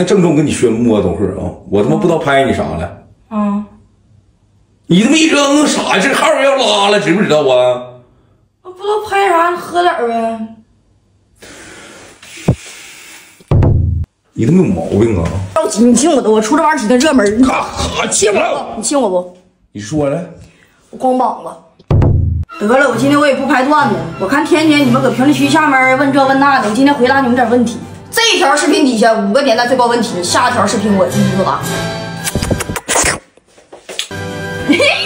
郑重跟你宣布啊，都是啊，我他妈不知道拍你啥了。 啊！ 你他妈一扔啥？这号要拉了，知不知道啊？ 我不知道拍啥，喝点呗。 你他妈有毛病啊！ 着急，你亲我的，我出这玩意儿挺热门。 咔咔亲了， 你亲我不？ 你说了， 我光膀子。得了，我今天我也不拍段子。我看天天你们搁评论区下面问这问那的，我今天回答你们点问题。这条视频底下5个点赞最高问题，下条视频我第一个答。嘿嘿。